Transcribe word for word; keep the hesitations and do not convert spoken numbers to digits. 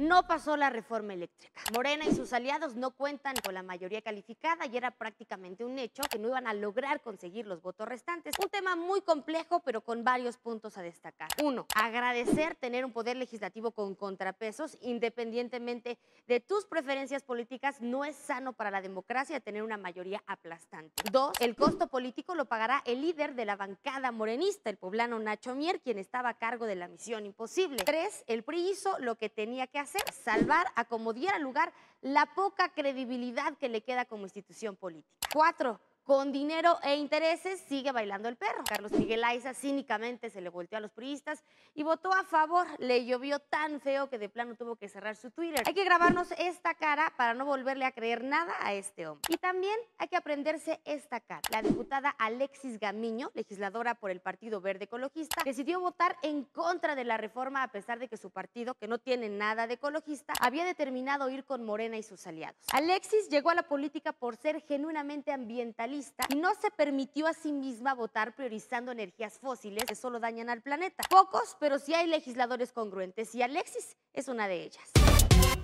No pasó la reforma eléctrica. Morena y sus aliados no cuentan con la mayoría calificada y era prácticamente un hecho que no iban a lograr conseguir los votos restantes. Un tema muy complejo, pero con varios puntos a destacar. Uno, agradecer tener un poder legislativo con contrapesos, independientemente de tus preferencias políticas, no es sano para la democracia tener una mayoría aplastante. Dos, el costo político lo pagará el líder de la bancada morenista, el poblano Nacho Mier, quien estaba a cargo de la misión imposible. Tres, el P R I hizo lo que tenía que hacer, salvar a como diera lugar la poca credibilidad que le queda como institución política. Cuatro, con dinero e intereses sigue bailando el perro. Carlos Miguel Aiza cínicamente se le volteó a los priistas y votó a favor. Le llovió tan feo que de plano tuvo que cerrar su Twitter. Hay que grabarnos esta cara para no volverle a creer nada a este hombre. Y también hay que aprenderse esta cara. La diputada Alexis Gamiño, legisladora por el Partido Verde Ecologista, decidió votar en contra de la reforma a pesar de que su partido, que no tiene nada de ecologista, había determinado ir con Morena y sus aliados. Alexis llegó a la política por ser genuinamente ambientalista y no se permitió a sí misma votar priorizando energías fósiles que solo dañan al planeta. Pocos, pero sí hay legisladores congruentes y Alexis es una de ellas.